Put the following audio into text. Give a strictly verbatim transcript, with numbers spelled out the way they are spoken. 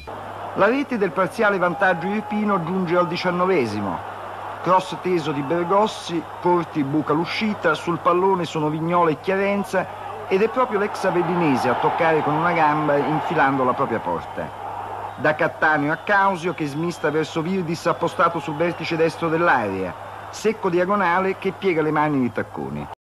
La rete del parziale vantaggio irpino giunge al diciannovesimo. Cross teso di Bergossi, Corti buca l'uscita, sul pallone sono Vignola e Chiarenza ed è proprio l'ex avedinese a toccare con una gamba infilando la propria porta. Da Cattaneo a Causio che smista verso Virdis appostato sul vertice destro dell'area, secco diagonale che piega le mani nei tacconi.